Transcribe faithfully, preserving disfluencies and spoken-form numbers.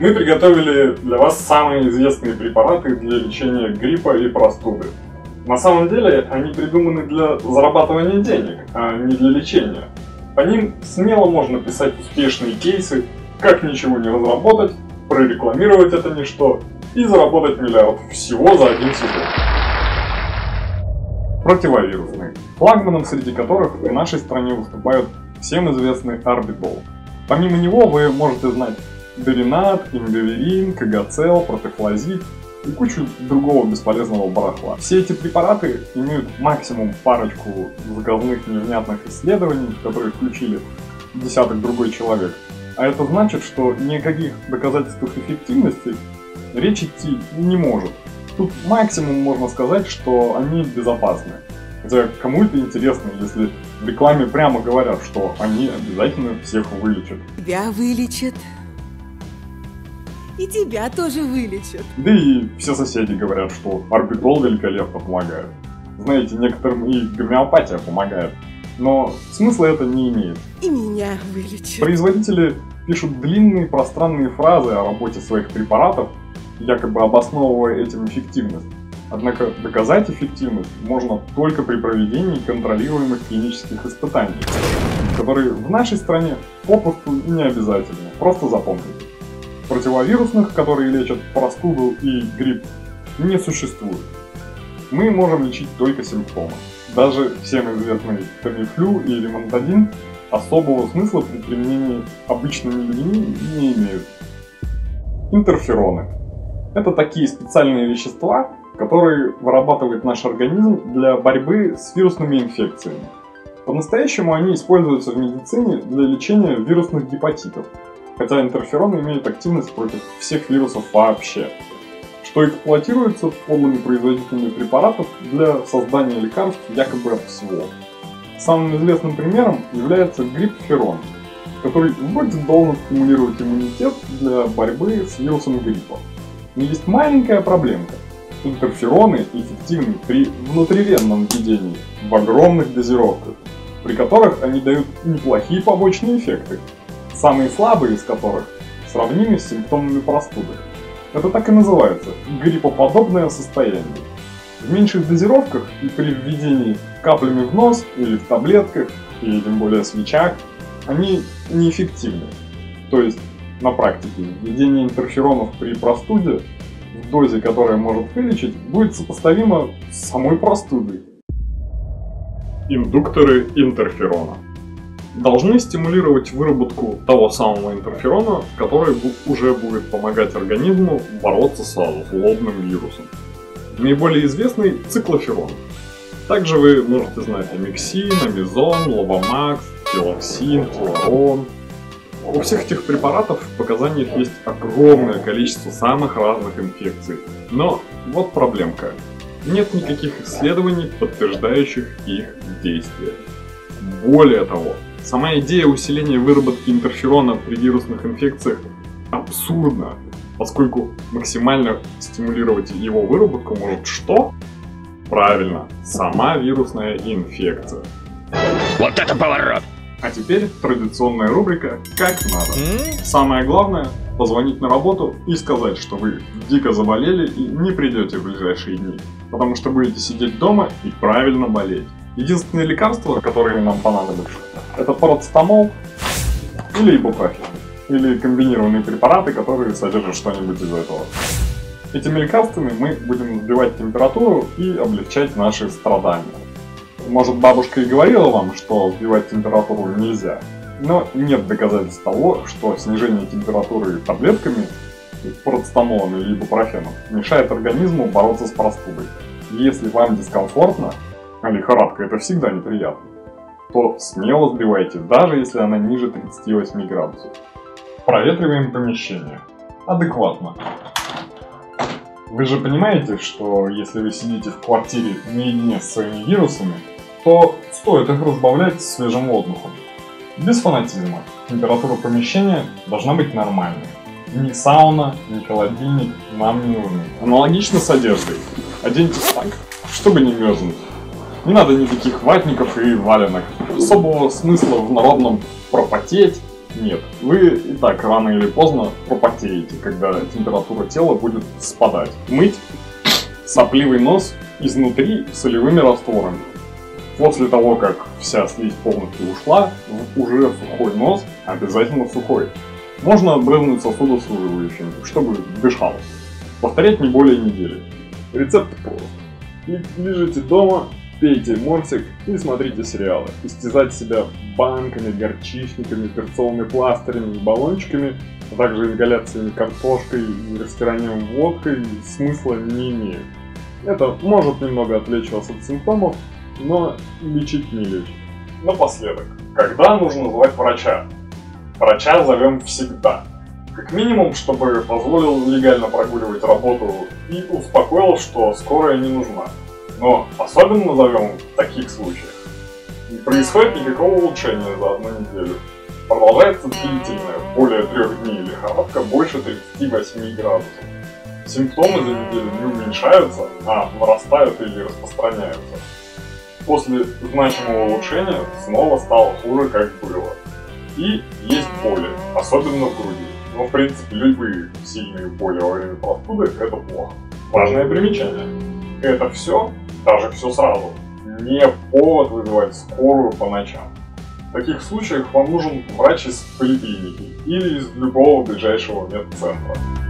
Мы приготовили для вас самые известные препараты для лечения гриппа и простуды. На самом деле они придуманы для зарабатывания денег, а не для лечения. По ним смело можно писать успешные кейсы, как ничего не разработать, прорекламировать это ничто и заработать миллиард всего за один сезон. Противовирусные, флагманом среди которых в нашей стране выступают всем известный Орбитол. Помимо него вы можете знать Делинат, Инговерин, Кагацел, Протефлазит и кучу другого бесполезного барахла. Все эти препараты имеют максимум парочку заказных невнятных исследований, которые включили десяток другой человек. А это значит, что ни о каких доказательствах эффективности речь идти не может. Тут максимум можно сказать, что они безопасны. Хотя кому это интересно, если в рекламе прямо говорят, что они обязательно всех вылечат. Тебя вылечат. И тебя тоже вылечат. Да и все соседи говорят, что Орбитол великолепно помогает. Знаете, некоторым и гомеопатия помогает. Но смысла это не имеет. И меня вылечат. Производители пишут длинные пространные фразы о работе своих препаратов, якобы обосновывая этим эффективность. Однако доказать эффективность можно только при проведении контролируемых клинических испытаний, которые в нашей стране попросту не обязательны. Просто запомните. Противовирусных, которые лечат простуду и грипп, не существует. Мы можем лечить только симптомы. Даже всем известный Тамифлю и Ремонтадин особого смысла при применении обычными людьми не имеют. Интерфероны. Это такие специальные вещества, которые вырабатывает наш организм для борьбы с вирусными инфекциями. По-настоящему они используются в медицине для лечения вирусных гепатитов, хотя интерфероны имеют активность против всех вирусов вообще, что эксплуатируется подлыми производителями препаратов для создания лекарств якобы от всего. Самым известным примером является гриппферон, который вроде должен стимулировать иммунитет для борьбы с вирусом гриппа. Но есть маленькая проблемка. Интерфероны эффективны при внутривенном введении в огромных дозировках, при которых они дают неплохие побочные эффекты, самые слабые из которых сравнимы с симптомами простуды. Это так и называется – гриппоподобное состояние. В меньших дозировках и при введении каплями в нос или в таблетках, или тем более в свечах, они неэффективны. То есть, на практике, введение интерферонов при простуде в дозе, которая может вылечить, будет сопоставимо с самой простудой. Индукторы интерферона должны стимулировать выработку того самого интерферона, который уже будет помогать организму бороться со злобным вирусом. Наиболее известный циклоферон. Также вы можете знать амиксин, амизон, лобомакс, филоксин, флорон. У всех этих препаратов в показаниях есть огромное количество самых разных инфекций. Но вот проблемка. Нет никаких исследований, подтверждающих их действие. Более того, сама идея усиления выработки интерферона при вирусных инфекциях абсурдна, поскольку максимально стимулировать его выработку может что? Правильно, сама вирусная инфекция. Вот это поворот! А теперь традиционная рубрика «Как надо». Самое главное – позвонить на работу и сказать, что вы дико заболели и не придете в ближайшие дни, потому что будете сидеть дома и правильно болеть. Единственное лекарство, которое нам понадобится, это парацетамол или ибупрофен, или комбинированные препараты, которые содержат что-нибудь из этого. Этими лекарствами мы будем сбивать температуру и облегчать наши страдания. Может, бабушка и говорила вам, что сбивать температуру нельзя, но нет доказательств того, что снижение температуры таблетками, парацетамолом или ибупрофеном, мешает организму бороться с простудой. Если вам дискомфортно, а лихорадка это всегда неприятно, то смело сбивайте, даже если она ниже тридцати восьми градусов. Проветриваем помещение. Адекватно. Вы же понимаете, что если вы сидите в квартире наедине с своими вирусами, то стоит их разбавлять свежим воздухом. Без фанатизма. Температура помещения должна быть нормальной. Ни сауна, ни холодильник нам не нужны. Аналогично с одеждой. Оденьтесь так, чтобы не мерзнуть. Не надо никаких ватников и валенок. Особого смысла в народном пропотеть Нет. Вы и так рано или поздно пропотеете, когда температура тела будет спадать. Мыть сопливый нос изнутри солевыми растворами. После того, как вся слизь полностью ушла, в уже сухой нос, обязательно сухой, можно брызнуть сосудосуживающим, чтобы дышал. Повторять не более недели. Рецепт прост. Лежите дома, пейте морсик и смотрите сериалы. Истязать себя банками, горчичниками, перцовыми пластырями и баллончиками, а также ингаляциями картошкой и растиранием водкой смысла не имеет. Это может немного отвлечь вас от симптомов, но лечить не лечит. Напоследок, когда нужно звать врача? Врача зовем всегда. Как минимум, чтобы позволил легально прогуливать работу и успокоил, что скорая не нужна. Но особенно зовем в таких случаях. Не происходит никакого улучшения за одну неделю. Продолжается длительная, более трех дней лихорадка, больше тридцати восьми градусов. Симптомы за неделю не уменьшаются, а нарастают или распространяются. После значимого улучшения снова стало хуже, как было. И есть боли, особенно в груди. Но в принципе любые сильные боли во время простуды – это плохо. Важное примечание. Это все, даже все сразу, не повод вызывать скорую по ночам. В таких случаях вам нужен врач из поликлиники или из любого ближайшего медцентра.